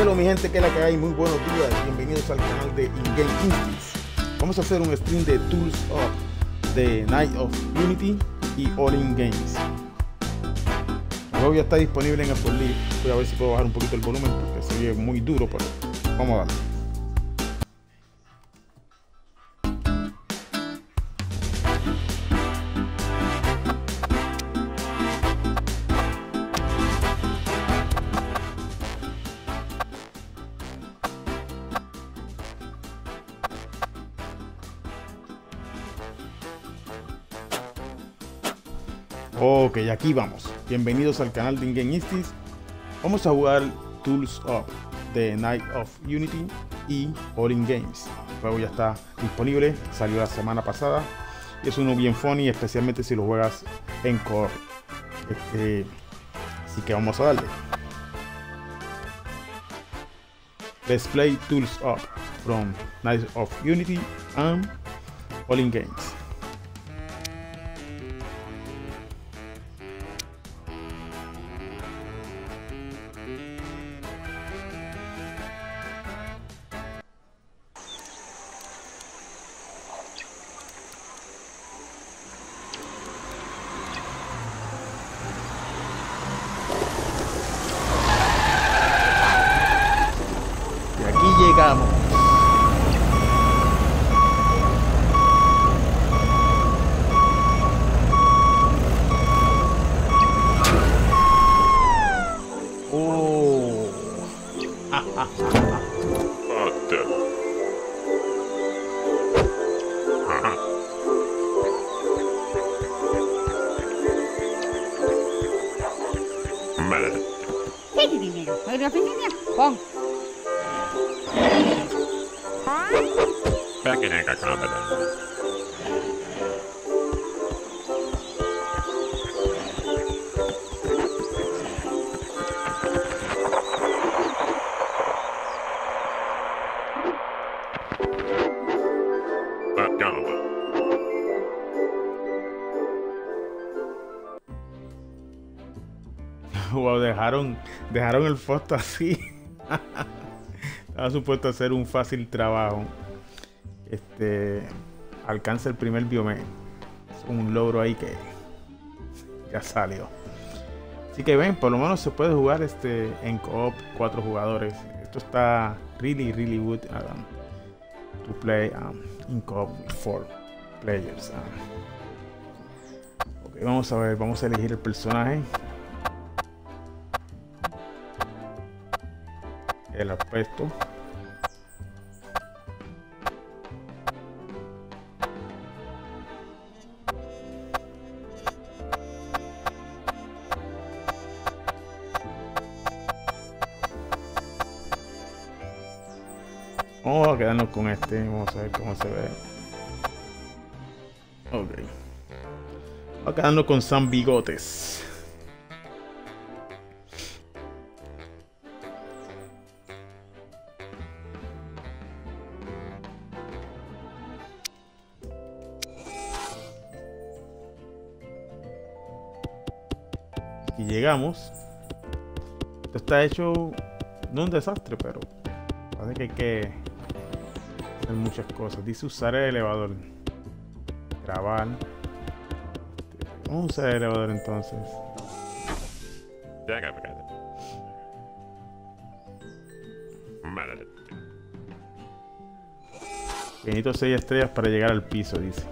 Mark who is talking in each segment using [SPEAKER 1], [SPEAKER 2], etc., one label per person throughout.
[SPEAKER 1] Hello mi gente, que es la que hay, muy buenos días, bienvenidos al canal de InGame Instincts. Vamos a hacer un stream de Tools Up de Night of Unity y All In Games. El juego ya está disponible en el Live. Voy a ver si puedo bajar un poquito el volumen porque se oye muy duro, pero vamos a darle. Ok, aquí vamos. Bienvenidos al canal de InGame Instincts. Vamos a jugar Tools Up de Night of Unity y All In Games. El juego ya está disponible, salió la semana pasada y es uno bien funny, especialmente si lo juegas en co-op. Así que vamos a darle. Let's play Tools Up from Night of Unity and All In Games. Llegamos. Oh.
[SPEAKER 2] Back aika competent.
[SPEAKER 1] Wow, dejaron el foto así. Estaba supuesto a ser un fácil trabajo. Alcanza el primer biome. Es un logro ahí que ya salió. Así que ven, por lo menos se puede jugar en co-op 4 jugadores. Esto está really good to play in co-op with 4 players. Ok, vamos a ver, vamos a elegir el personaje. El aspecto. Vamos a quedarnos con vamos a ver cómo se ve. Ok. Vamos a quedarnos con Sam Bigotes. Y llegamos. Esto está hecho, no un desastre, pero parece que hay que hacer muchas cosas. Dice usar el elevador, grabar. Vamos a usar el elevador entonces. Necesito 6 estrellas para llegar al piso, dice.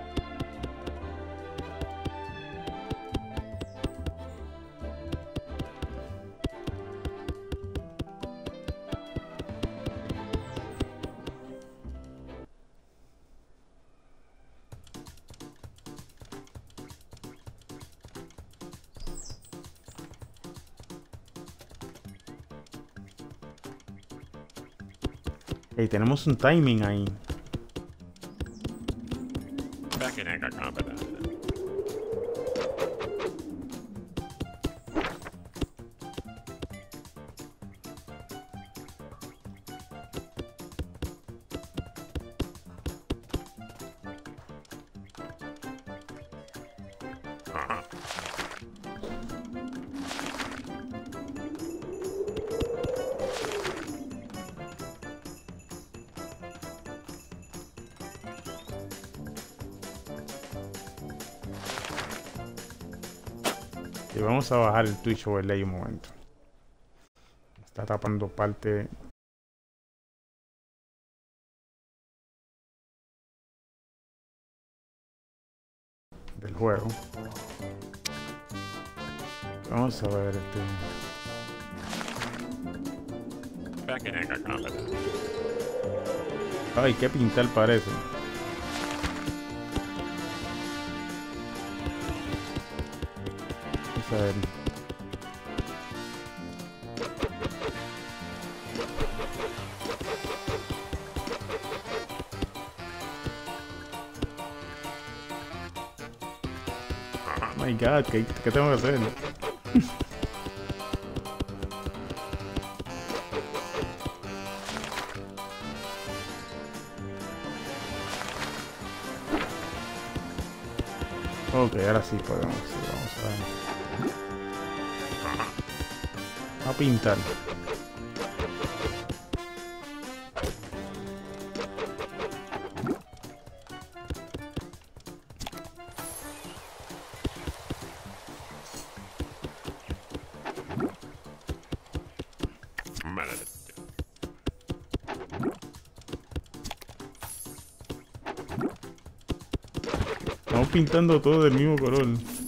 [SPEAKER 1] Hey, tenemos un timing ahí. Y vamos a bajar el Twitch overlay un momento. Está tapando parte del juego. Vamos a ver Ay, qué pintar parece. Vamos a ver. Oh my god, ¿qué tengo que hacer? Ok, ahora sí podemos. Vamos a pintar. Estamos pintando todo del mismo color.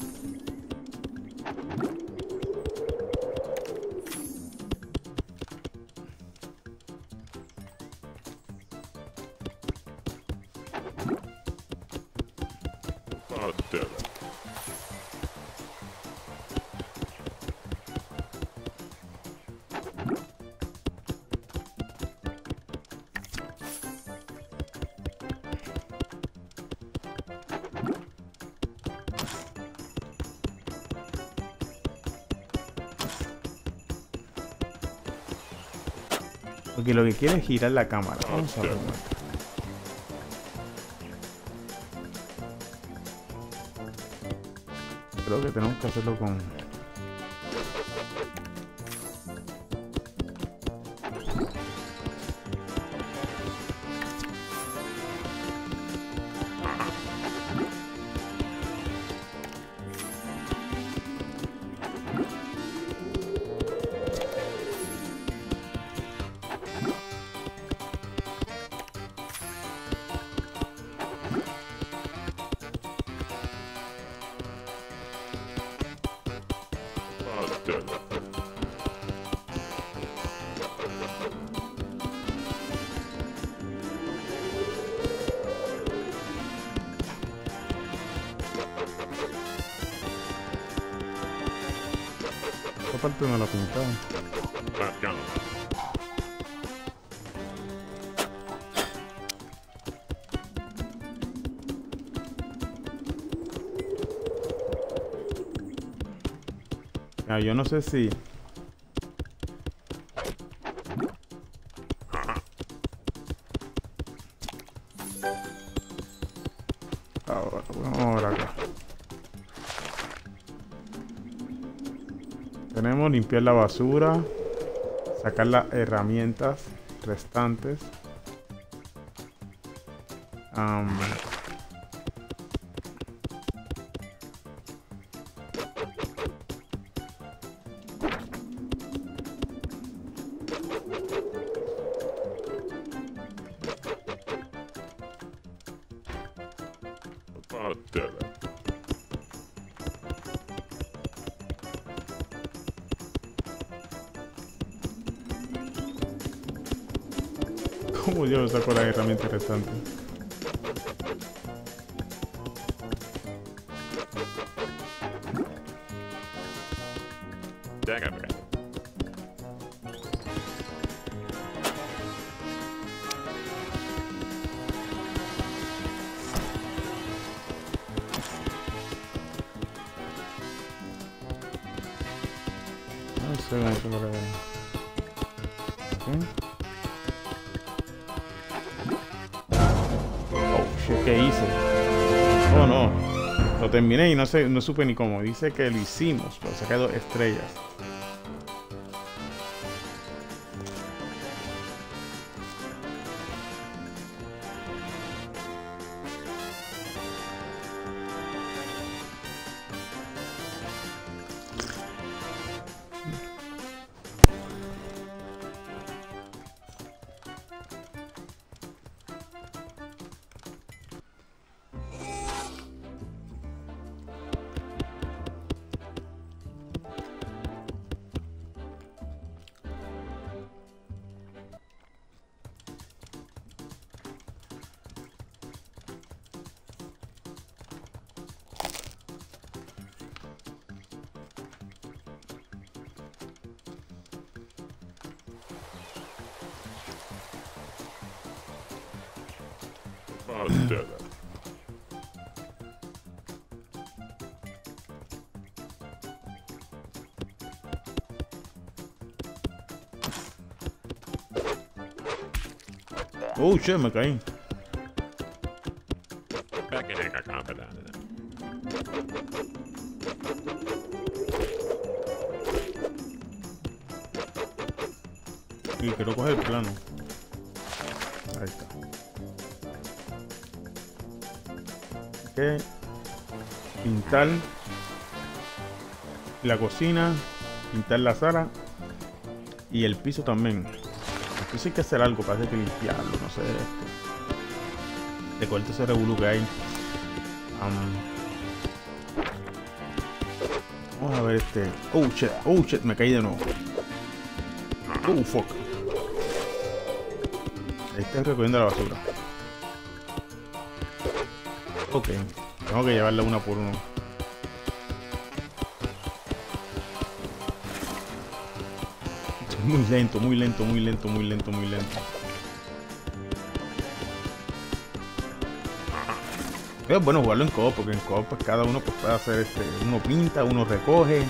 [SPEAKER 1] Porque lo que quiere es girar la cámara. Vamos a ver. Creo que tenemos que hacerlo con... Esta parte no la pintaba. Ah, yo no sé si... Ahora acá. Tenemos limpiar la basura, sacar las herramientas restantes. ¿Cómo yo saco las herramientas restantes? No sé cómo se lo veo. ¿Qué hice? Oh no, lo terminé y no supe ni cómo. Dice que lo hicimos, pero saqué 2 estrellas. Oh shit, me caí. Y quiero coger el plano. Ahí está. Ok. Pintar la cocina, pintar la sala y el piso también. Entonces hay que hacer algo, parece que limpiarlo, no sé. De corte ese revolú que hay. Vamos a ver este. Oh shit, me caí de nuevo. Oh fuck. Ahí está recogiendo la basura. Ok, tengo que llevarla una por uno. Muy lento, muy lento, muy lento, muy lento, muy lento. Es bueno jugarlo en co-op, porque en co-op pues cada uno pues, puede hacer uno pinta, uno recoge,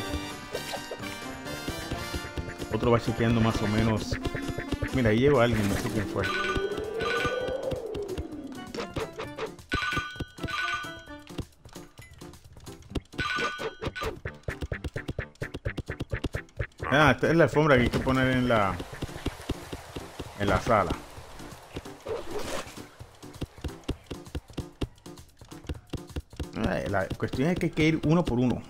[SPEAKER 1] otro va chequeando más o menos. Mira, ahí llegó alguien, no sé quién fue. Ah, esta es la alfombra que hay que poner en la sala. La cuestión es que hay que ir uno por uno.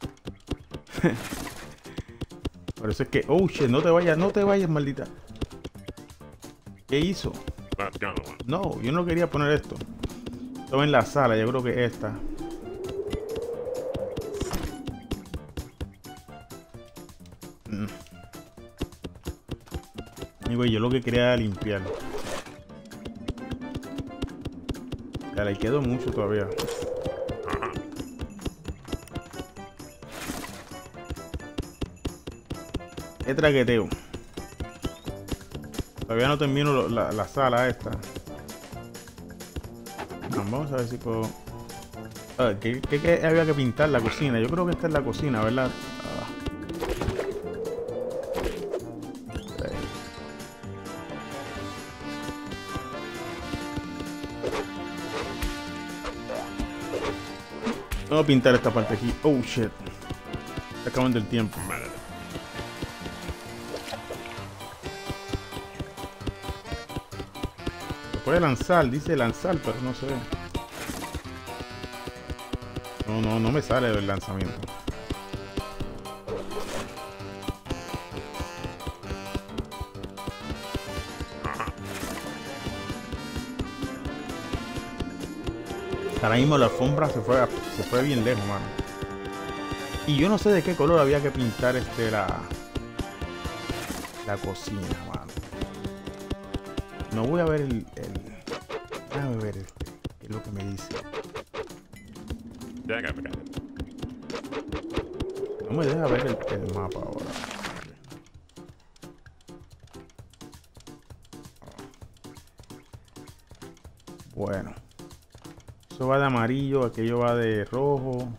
[SPEAKER 1] Por eso es que, oh shit, no te vayas, maldita. ¿Qué hizo? No, yo no quería poner esto. Estaba en la sala, yo creo que esta. Y güey, yo lo que quería era limpiar. Ya le quedó mucho todavía. Qué traqueteo. Todavía no termino la sala esta. Vamos a ver si puedo. ¿Qué había que pintar? La cocina. Yo creo que esta es la cocina, ¿verdad? Vamos a pintar esta parte aquí. Oh shit. Se acabando el tiempo. Se puede lanzar, dice lanzar, pero no sé. No me sale el lanzamiento. Ahora mismo la alfombra se fue bien lejos, mano. Y yo no sé de qué color había que pintar la cocina, mano. No voy a ver déjame ver qué es lo que me dice. No me deja ver el mapa ahora. Bueno. Eso va de amarillo, aquello va de rojo.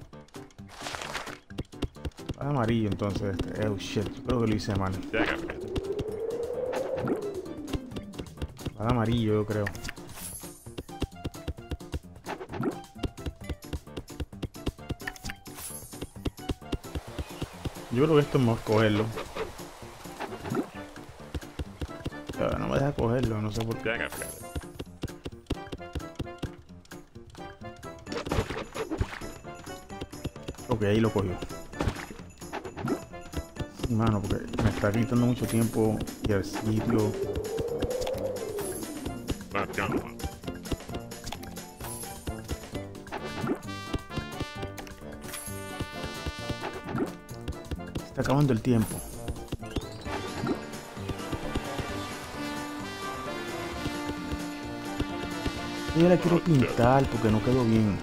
[SPEAKER 1] Va de amarillo entonces. Oh shit, yo creo que lo hice mal. Va de amarillo, yo creo. Yo creo que esto es mejor cogerlo. Pero no me deja cogerlo, no sé por qué. Ok, ahí lo cogió. Mano, porque me está quitando mucho tiempo y el sitio. Está acabando el tiempo. Yo la quiero pintar porque no quedó bien.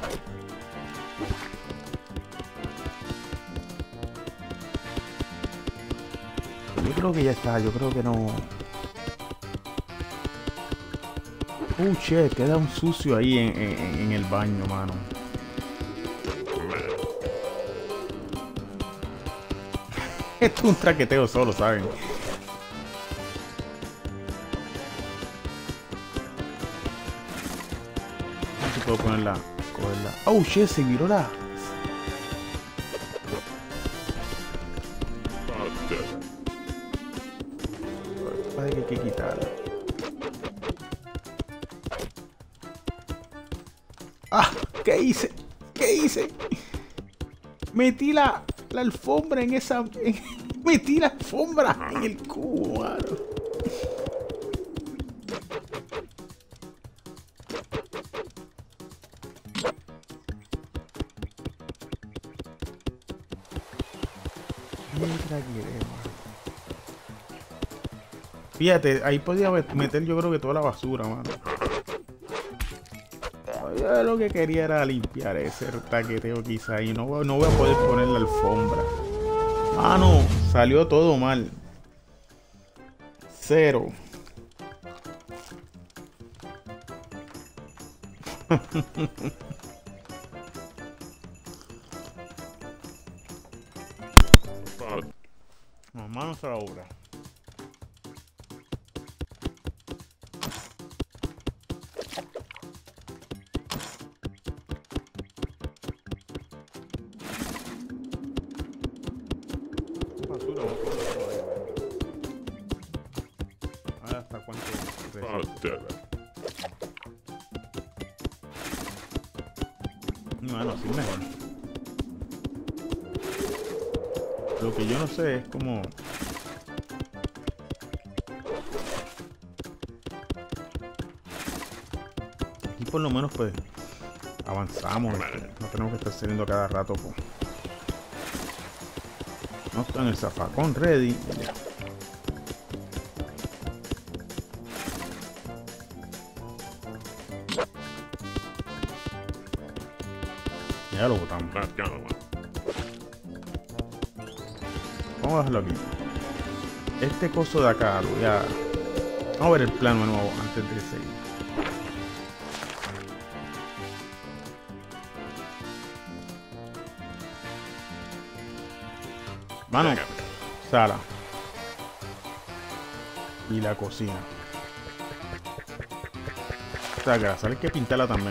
[SPEAKER 1] Yo creo que ya está, yo creo que no. Che, queda un sucio ahí en el baño, mano. Esto es un traqueteo solo, ¿saben? No se puedo ponerla, cogerla. Che, se viró la... Parece que hay que quitarla. ¿Qué hice? ¿Qué hice? Metí la alfombra en esa... metí la alfombra en el cubo, mano. Fíjate, ahí podía meter yo creo que toda la basura, mano. Yo lo que quería era limpiar ese taqueteo quizá y no voy a poder poner la alfombra. Mano, salió todo mal. 0. Manos a la obra. ¿Hasta cuánto? Bueno, así mejor. Lo que yo no sé es cómo... Aquí por lo menos pues avanzamos. No tenemos que estar saliendo cada rato pues. No está en el zafacón ready. Ya lo botamos. Vamos a dejarlo aquí. Este coso de acá lo voy a... Vamos a ver el plano de nuevo antes de seguir. Mano, sala. Y la cocina. O sea que la sala hay que pintarla también.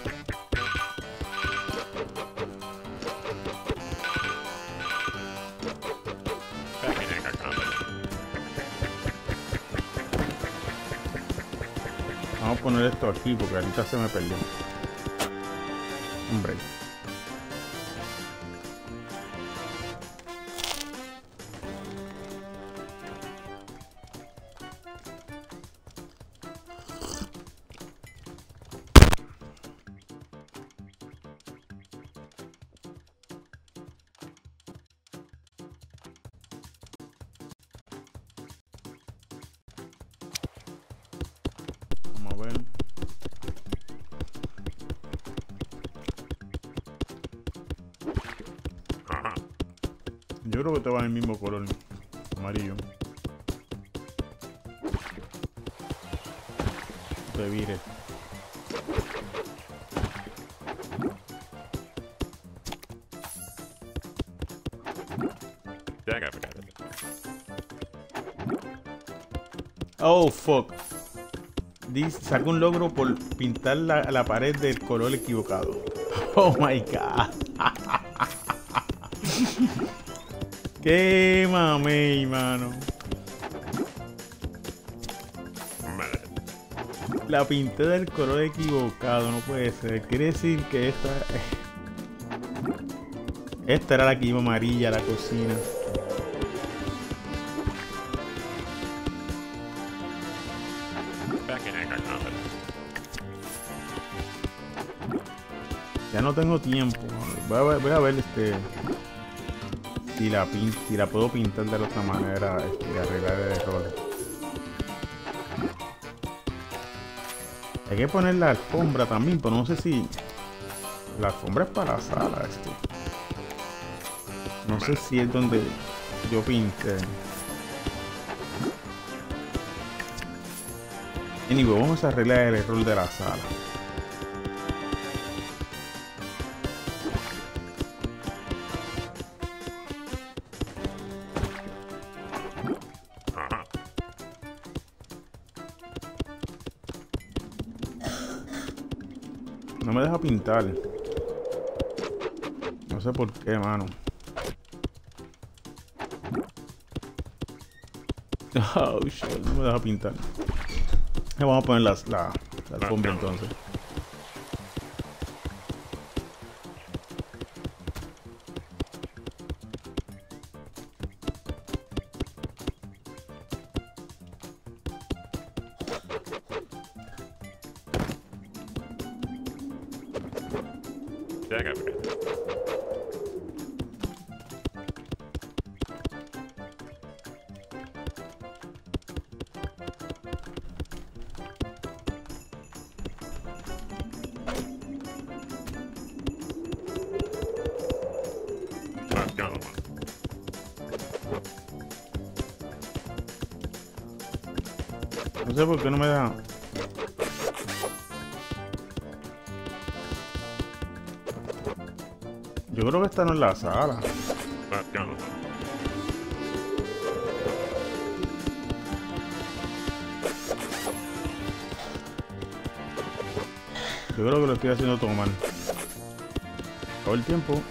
[SPEAKER 1] Vamos a poner esto aquí porque ahorita se me perdió. Hombre. Vamos a ver. Yo creo que te va en el mismo color, amarillo. Te vire. Oh, fuck. Sacó un logro por pintar la pared del color equivocado. Oh my god. Qué mamey, mano. La pinté del color equivocado, no puede ser. Quiere decir que esta era la que iba amarilla a la cocina. Ya no tengo tiempo. Voy a ver si la puedo pintar de la otra manera, arreglar el error. Hay que poner la alfombra también, pero no sé si la alfombra es para la sala. No sé si es donde yo pinté. Anyway, vamos a arreglar el error de la sala. No me deja pintar. No sé por qué, mano. Oh shit, no me deja pintar. Vamos a poner la alfombra entonces. No sé por qué no me da. Yo creo que esta no es la sala. Yo creo que lo estoy haciendo todo mal. Todo el tiempo.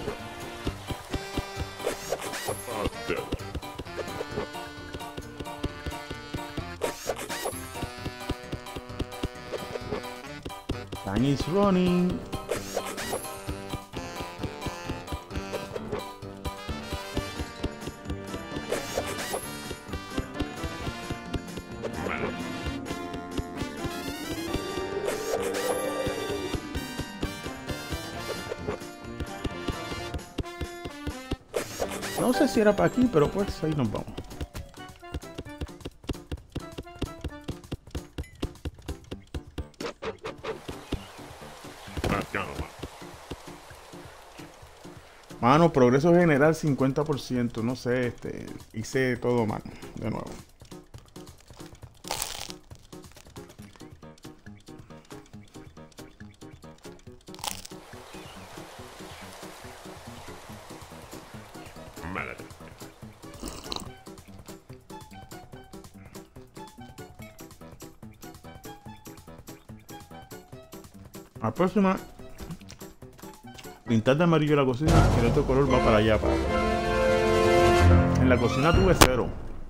[SPEAKER 1] Time is running. No sé si era para aquí, pero pues ahí nos vamos. Mano, progreso general 50%. No sé, hice todo mal. De nuevo. La próxima, pintar de amarillo la cocina y el otro color va para allá. En la cocina tuve 0.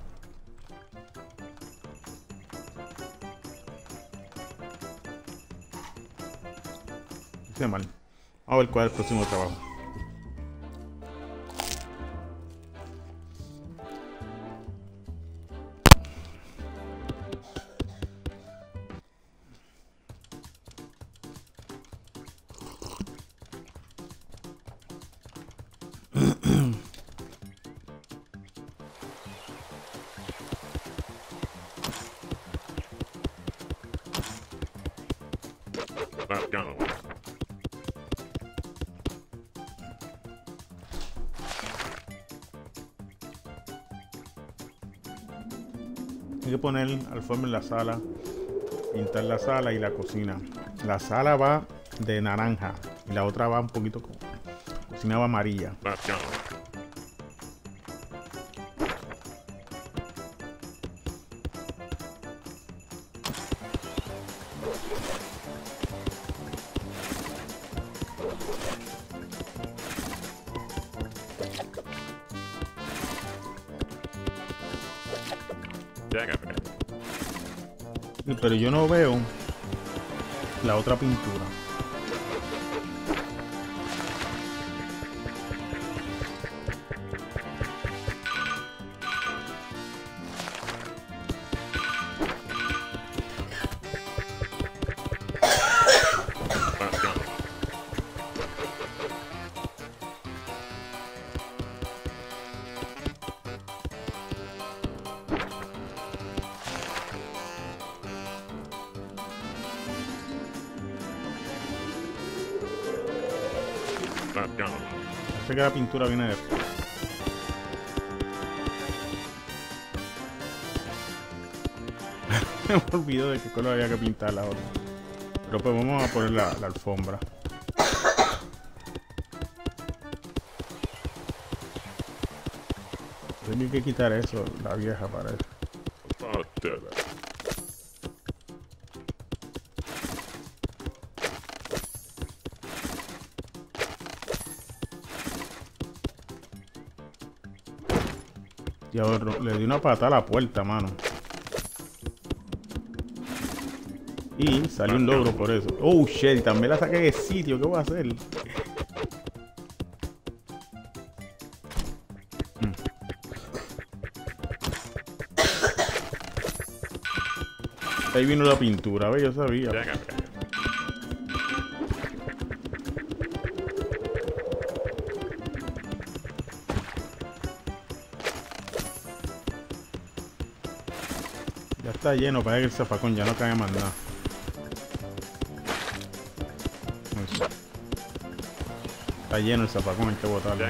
[SPEAKER 1] Hice mal. Vamos a ver cuál es el próximo trabajo. Hay que poner alfombra en la sala, pintar la sala y la cocina. La sala va de naranja y la otra va un poquito con cocina va amarilla. Pero yo no veo la otra pintura. Sé que la pintura viene de... Me olvidó de qué color había que pintar la otra. Pero pues vamos a poner la alfombra. Tengo que quitar eso, la vieja parece. Y ahora le di una patada a la puerta, mano. Y salió un logro por eso. Oh shit, también la saqué de sitio. ¿Qué voy a hacer? Ahí vino la pintura, ¿ves? Yo sabía. Ya está lleno, parece que el zafacón ya no cae más nada. Eso. Está lleno el zafacón, hay que botarlo.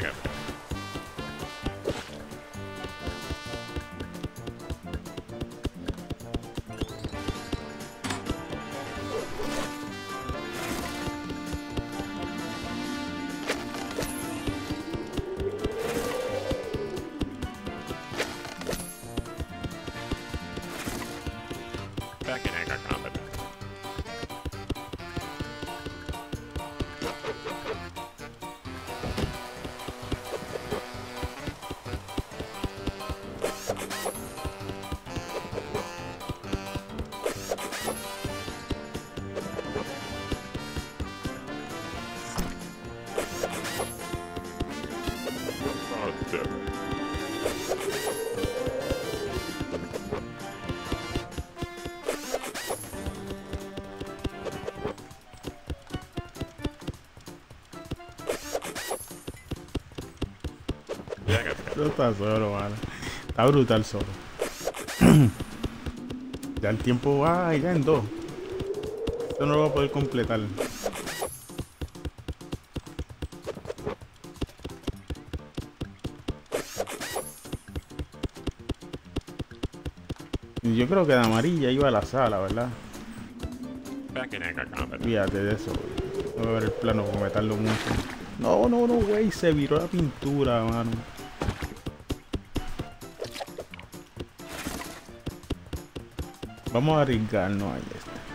[SPEAKER 1] No está solo, mano. Está brutal solo. Ya el tiempo va ya en 2. Esto no lo voy a poder completar. Y yo creo que la amarilla iba a la sala, ¿verdad? Fíjate de eso. Voy a ver el plano porque me tardo mucho. No, güey. Se viró la pintura, mano. Vamos a arriesgarnos ahí.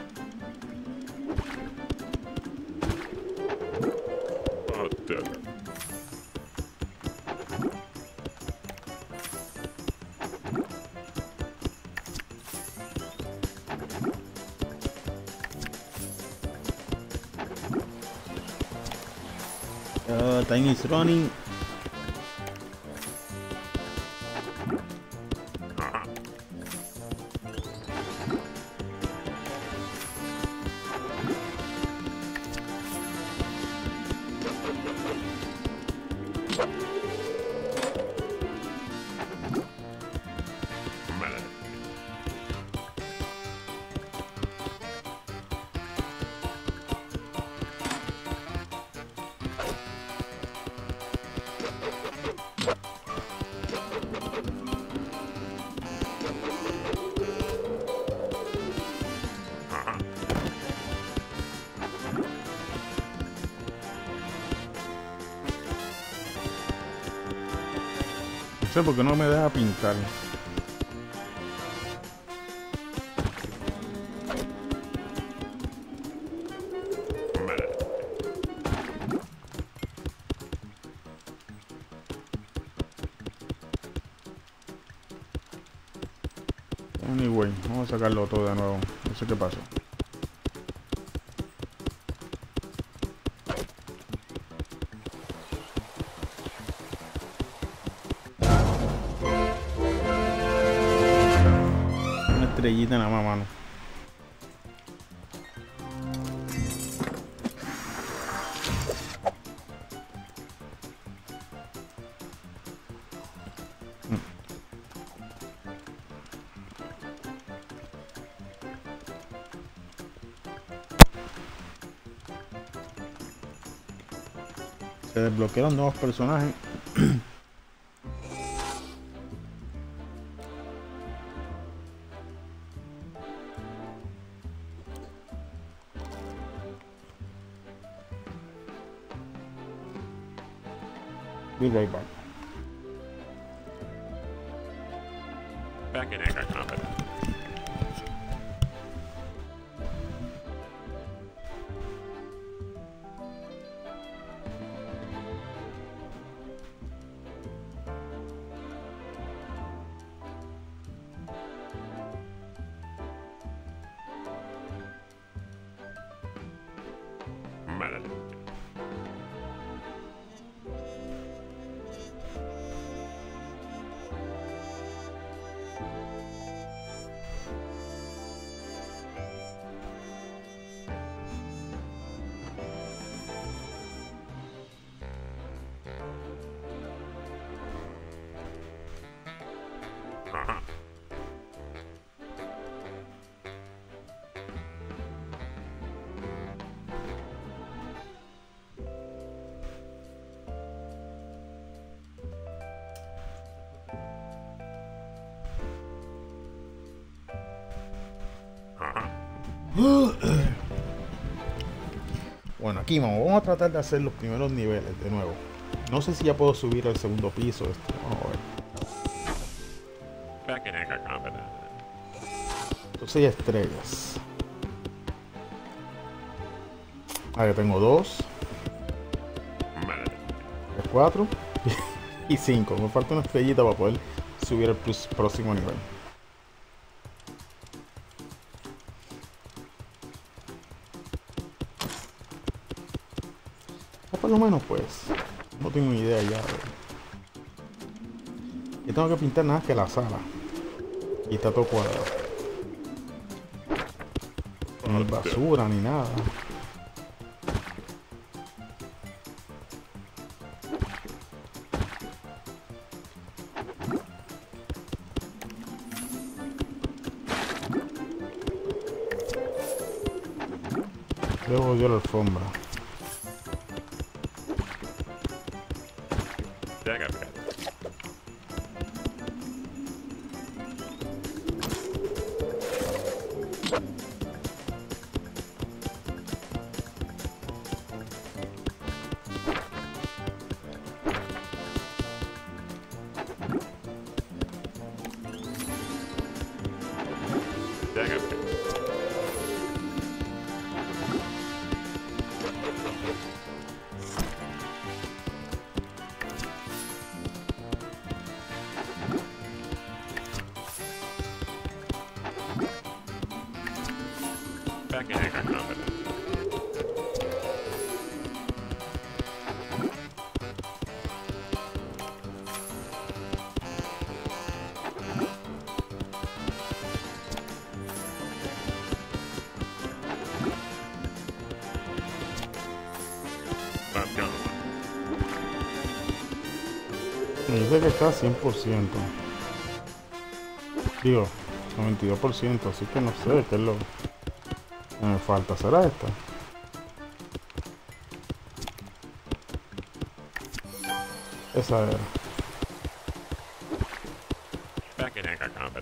[SPEAKER 1] Time is running. No sé por qué no me deja pintar. Anyway, vamos a sacarlo todo de nuevo. No sé qué pasó. Estrellita nada más, mano. Se desbloquearon nuevos personajes. Be right back.
[SPEAKER 2] Back in anger combat.
[SPEAKER 1] Bueno, aquí vamos a tratar de hacer los primeros niveles de nuevo. No sé si ya puedo subir al segundo piso esto. Vamos a ver.
[SPEAKER 2] Back in anger combat.
[SPEAKER 1] Entonces hay estrellas. Ahí tengo 2, 4 y 5. Me falta una estrellita para poder subir al próximo nivel. Por lo menos pues no tengo ni idea ya. Yo tengo que pintar nada más que la sala y está todo cuadrado. No hay basura ni nada. Luego yo la alfombra.
[SPEAKER 2] Back in anger combat.
[SPEAKER 1] Me dice que está 100%. Digo, 92%, así que no sé qué es lo que me falta. ¿Será esta? Esa era.
[SPEAKER 2] Back in anger combat.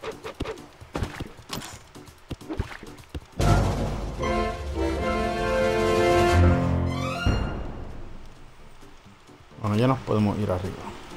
[SPEAKER 1] Bueno, ya nos podemos ir arriba.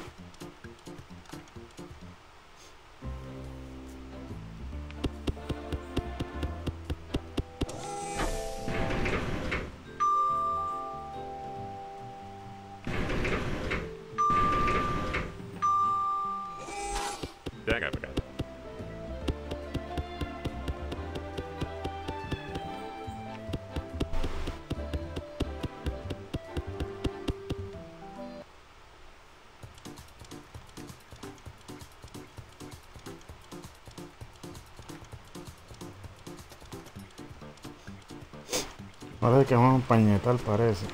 [SPEAKER 1] Ahora es que vamos a empañetar, parece.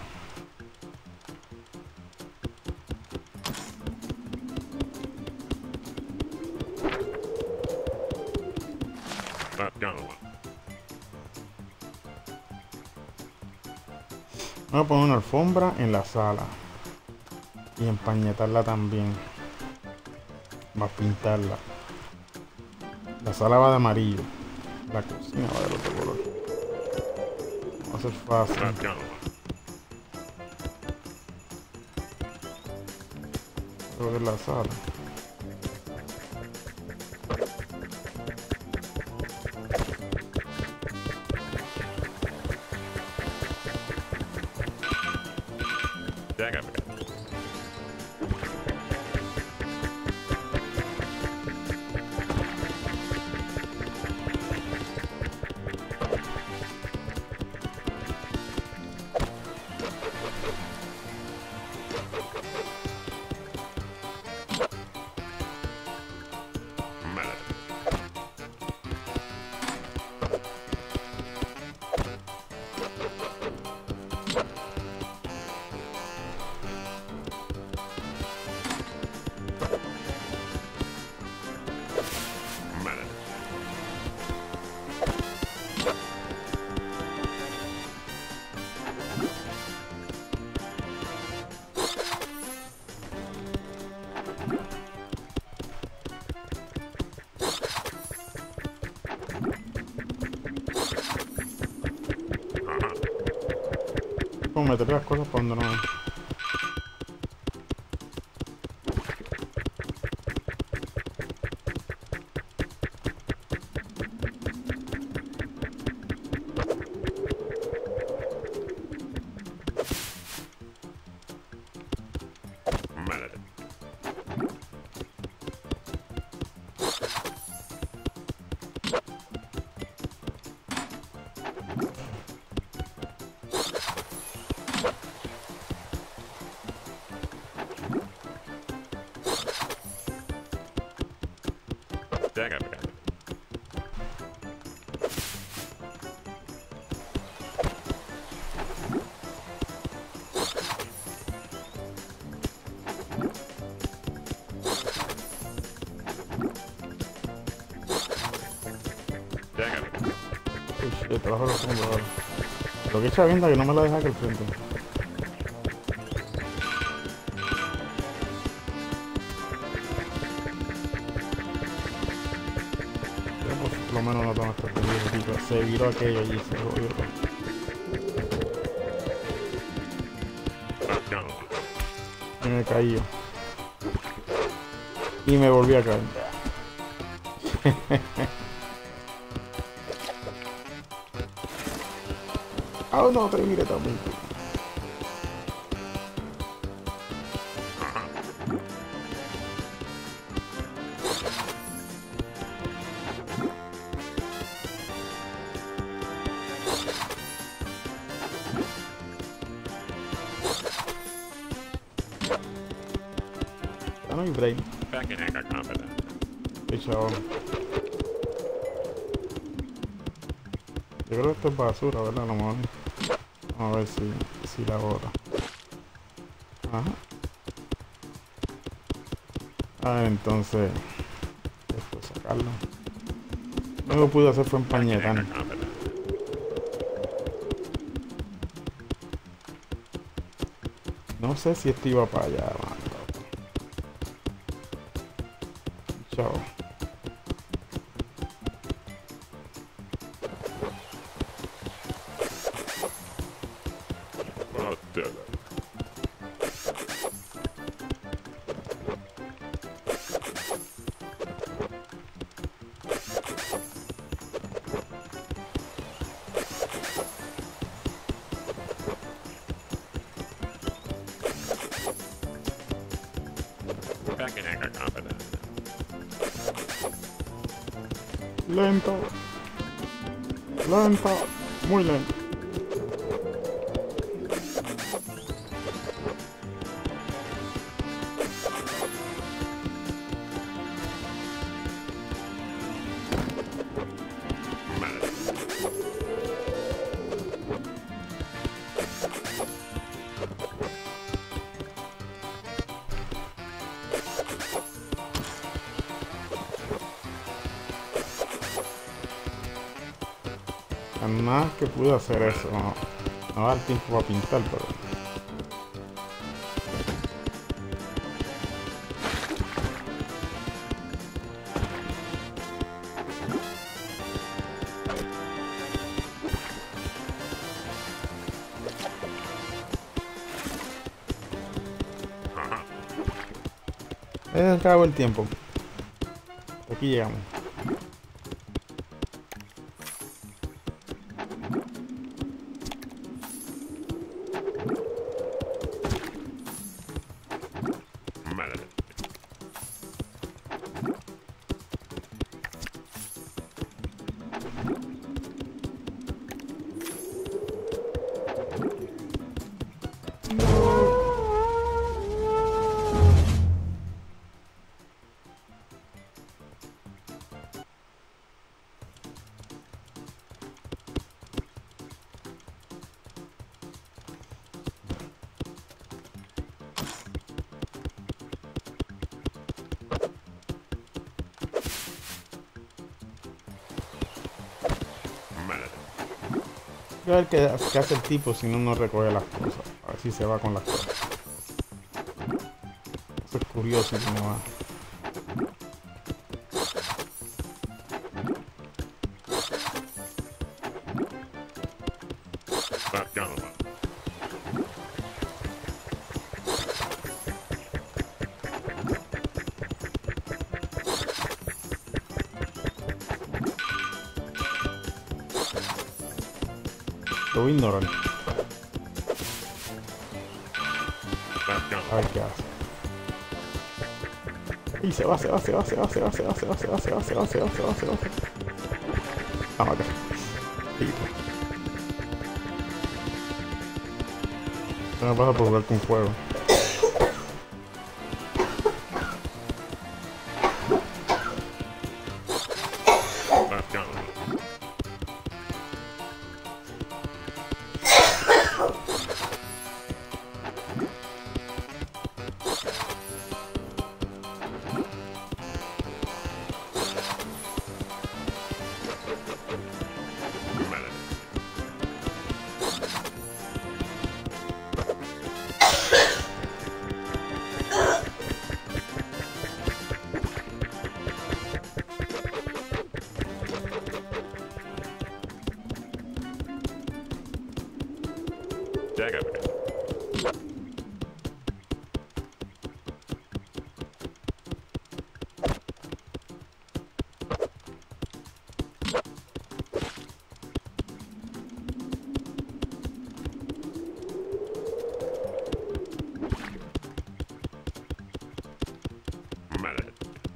[SPEAKER 1] Vamos a poner una alfombra en la sala y empañetarla también. Va a pintarla. La sala va de amarillo, la cocina va de otro color. Va a ser fácil. Creo que es la sala.
[SPEAKER 2] Venga, venga. Como meter las cosas para donde no es. Venga, venga. Uy, el trabajo lo pongo ahora. Lo que echa vienda que no me la deja que el frente. Por lo menos no tengo que perder, se viró aquello allí, se jodió. Y me caí yo. Y me volví a caer. Ah, no, te viré también. No hay break.
[SPEAKER 3] Back in Anchor Combat.
[SPEAKER 1] Qué chabón. Yo creo que esto es basura, ¿verdad? A lo mejor. Vamos a ver si la bota. Ajá. Ah, entonces. Después sacarlo. Lo que pude hacer fue empañetar. No sé si esto iba para allá, mano. Chao.
[SPEAKER 3] Oh, dear. Back in Anchor Combat.
[SPEAKER 1] Lento. Lento. Muy lento. Nada que pude hacer eso, no va a dar tiempo para pintar, pero
[SPEAKER 2] Acabó el tiempo. Aquí llegamos.
[SPEAKER 3] Madre. Madre.
[SPEAKER 2] A ver qué hace el tipo si no recoge las cosas. A ver si se va con las cosas. Eso es curioso cómo va.
[SPEAKER 3] Back down.
[SPEAKER 2] Lo voy a ignorar.
[SPEAKER 3] Back down.
[SPEAKER 2] A ver qué hace. Y se va. A matar. Esto me pasa por jugar con fuego.
[SPEAKER 3] Back down. Madre. Dagger. Madre.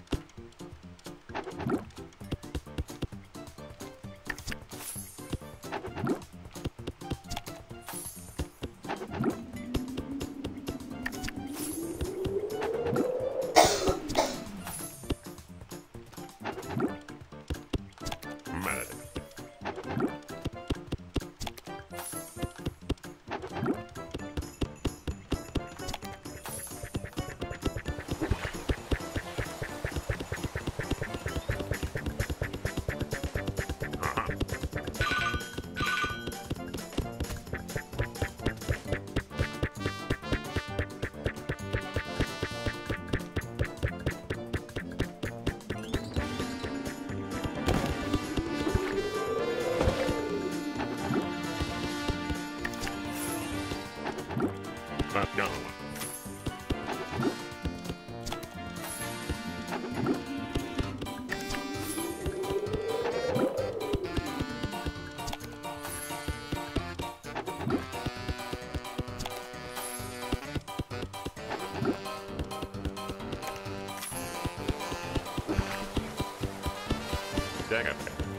[SPEAKER 3] Madre. Ajá. Back down. Dagger.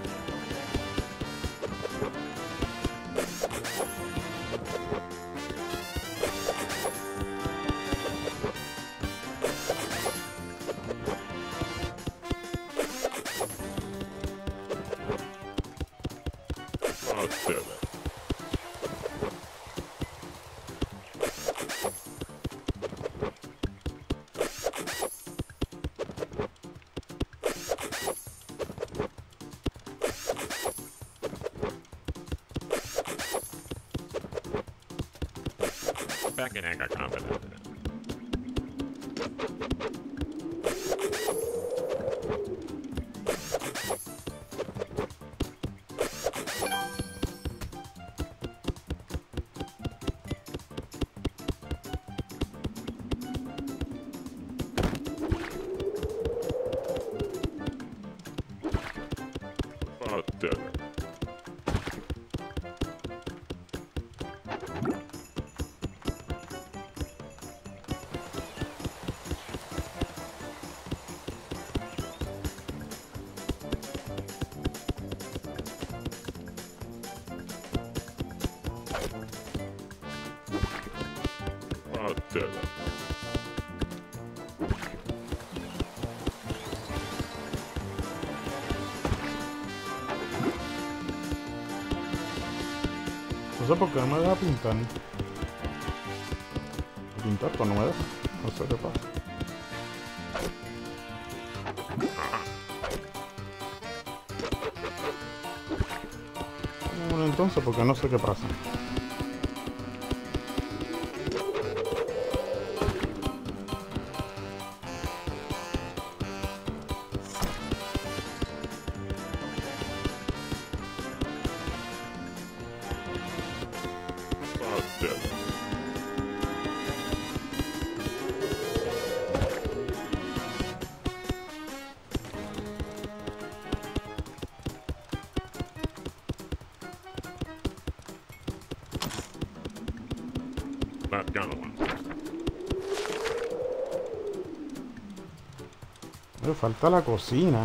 [SPEAKER 3] Oh, silly. Back in anger confident.
[SPEAKER 2] No sé por qué no me deja pintar. Pintar, pues no me deja. No sé qué pasa. Bueno, entonces, porque no sé qué pasa.
[SPEAKER 3] Oh, shit. That's gonna one.
[SPEAKER 2] Me falta la cocina.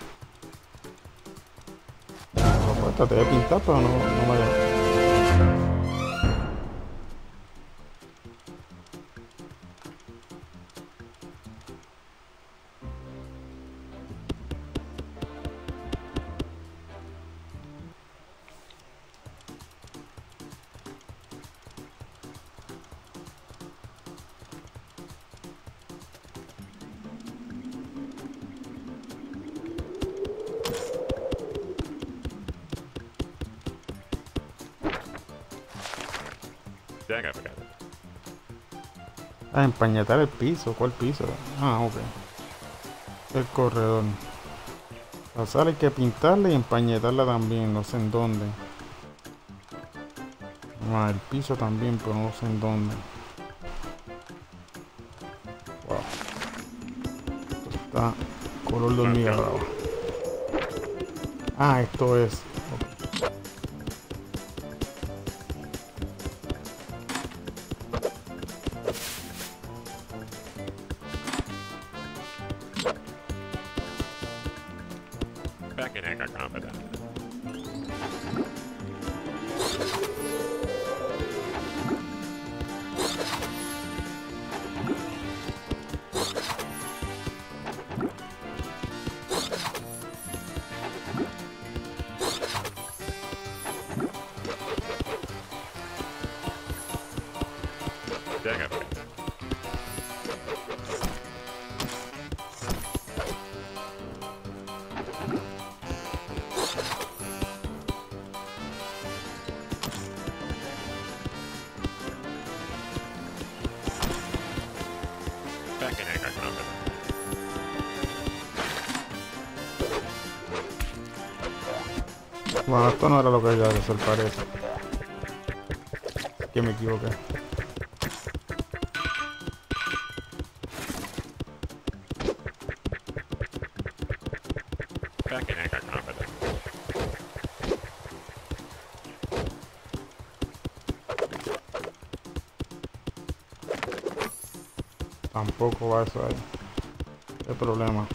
[SPEAKER 2] Pues traté de pintar, pero no me deja.
[SPEAKER 3] Dang, I forgot it.
[SPEAKER 2] Ah, empañetar el piso. ¿Cuál piso? Ah, ok. El corredor. La sala hay que pintarla y empañetarla también. No sé en dónde. Ah, el piso también, pero no sé en dónde. Wow. Esto está color de hormiga brava. Ah, esto es. Ok.
[SPEAKER 3] Back in Anchor Confident. Dang, I forgot it. Back in Anchor Confident.
[SPEAKER 2] Bueno, esto no era lo que había que hacer, parece. Que me equivoqué.
[SPEAKER 3] Back in Anchor Confident.
[SPEAKER 2] Tampoco va eso ahí. ¿Qué problema?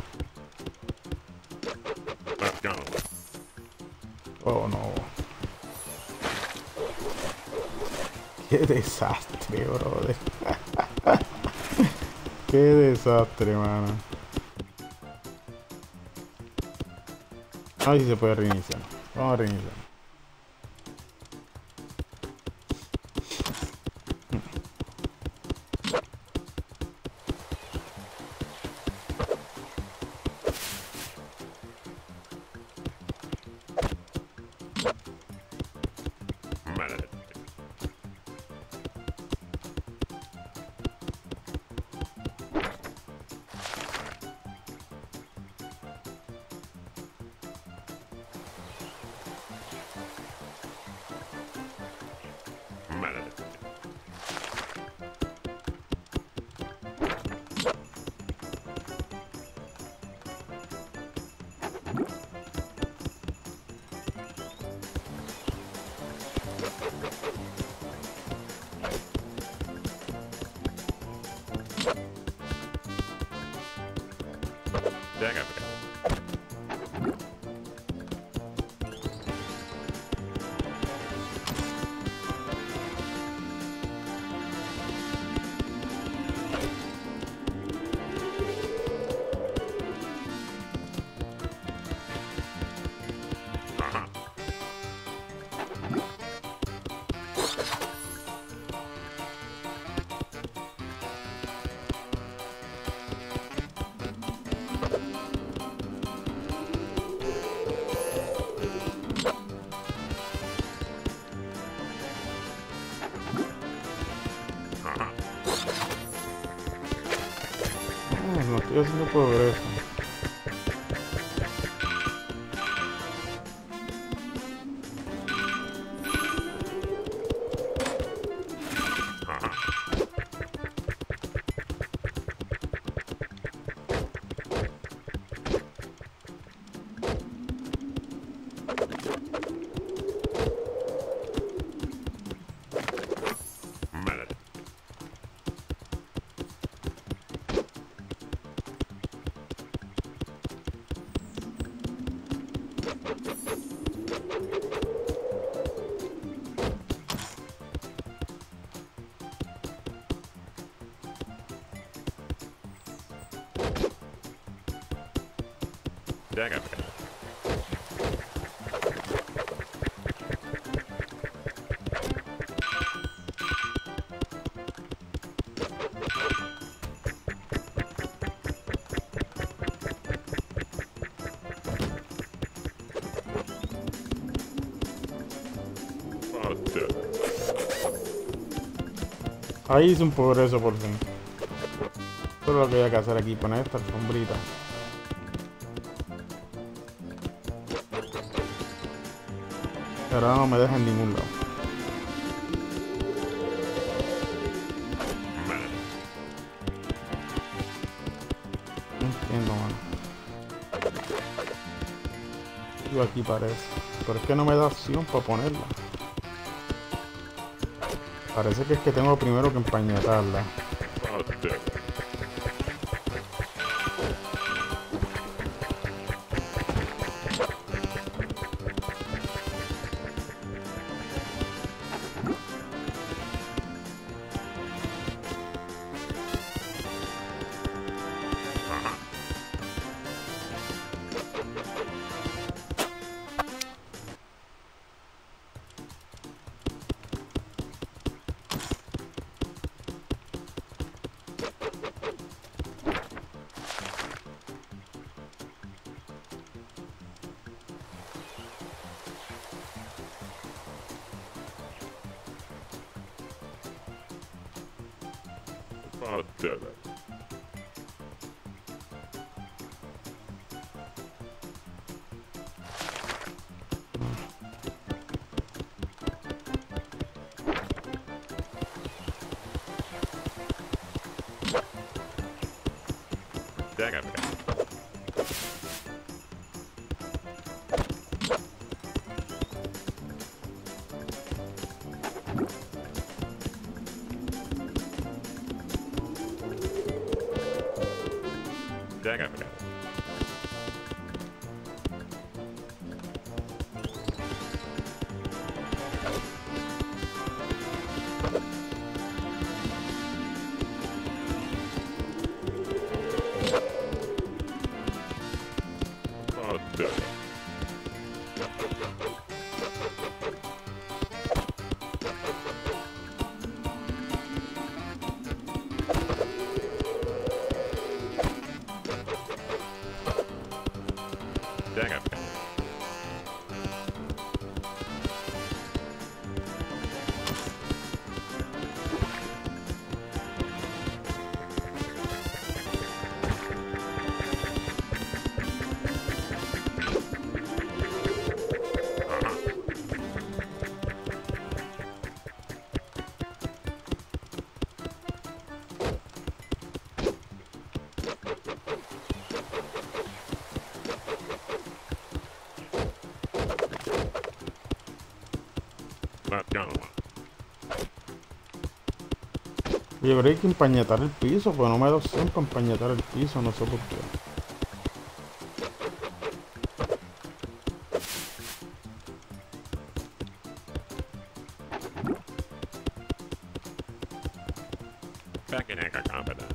[SPEAKER 3] That's gonna one.
[SPEAKER 2] Oh no. Qué desastre, brother. Qué desastre, mano. A ver si se puede reiniciar. Vamos a reiniciar.
[SPEAKER 3] Minute. Minute. Dang, I forgot it. Uh-huh.
[SPEAKER 2] No estoy haciendo progreso.
[SPEAKER 3] Madre. Dang it. Oh, dude.
[SPEAKER 2] Ahí hice un progreso por fin. Eso es lo que hay que hacer aquí, poner esta alfombrita. Pero ahora no me deja en ningún lado.
[SPEAKER 3] Madre.
[SPEAKER 2] No entiendo, mano. Yo aquí parece. Pero es que no me da opción para ponerla. Parece que es que tengo primero que empañetarla.
[SPEAKER 3] Oh, dude. Oh, dude. Dang it. Dang it. Oh, dude. Dang it. Not gonna lie.
[SPEAKER 2] Oye, pero hay que empañetar el piso, pues no me da opción para empañetar el piso, no sé por qué.
[SPEAKER 3] Back in Anchor Confident.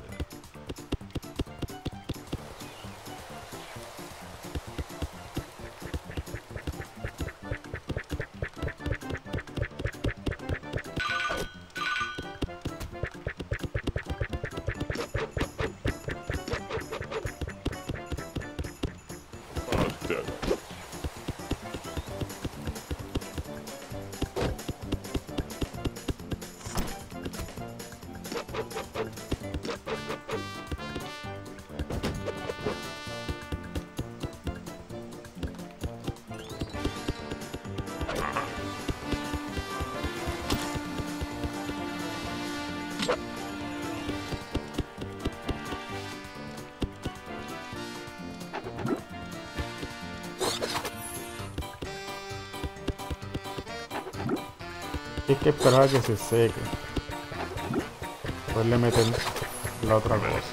[SPEAKER 2] Hay que esperar a que se seque. Poderle meter la otra cosa.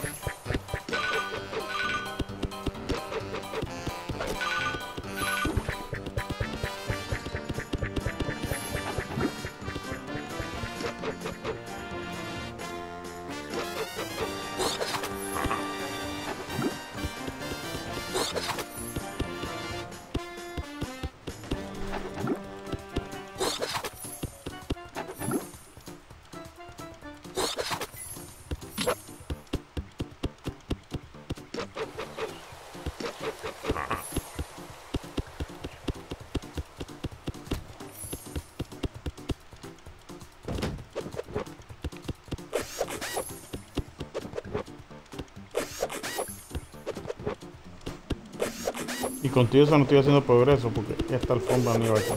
[SPEAKER 2] Y contigo eso no estoy haciendo progreso porque ya está el fondo amigo aquí.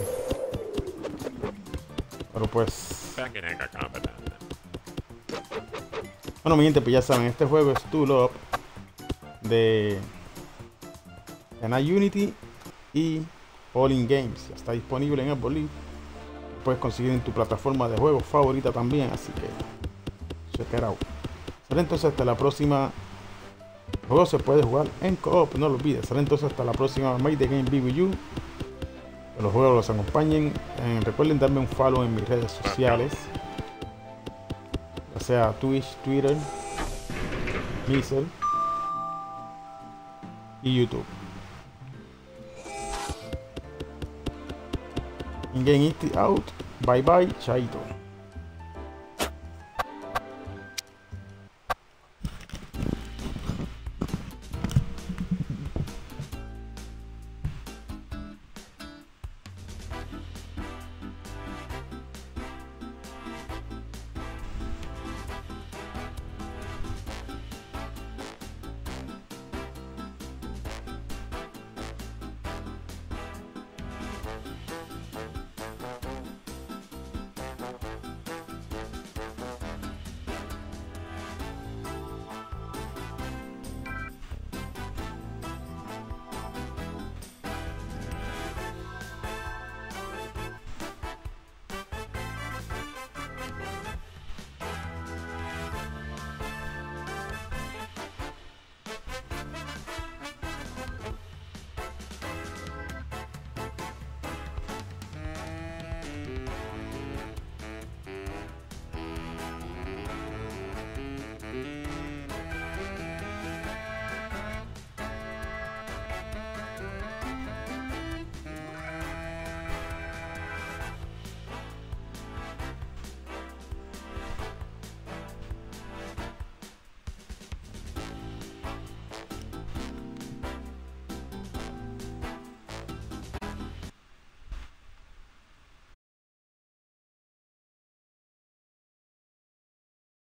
[SPEAKER 2] Pero pues...
[SPEAKER 3] Back in Eka Competent.
[SPEAKER 2] Bueno mi gente, pues ya saben, este juego es Tool Up de Night Unity y All In Games. Ya está disponible en Apple Live. Lo puedes conseguir en tu plataforma de juegos favorita también, así que check it out. Entonces hasta la próxima. El juego se puede jugar en co-op, no lo olvides. Entonces hasta la próxima. Make the game be with you. Que los juegos los acompañen. Recuerden darme un follow en mis redes sociales, ya sea Twitch, Twitter, Mixer y YouTube. In Game Out. Bye bye, chaito.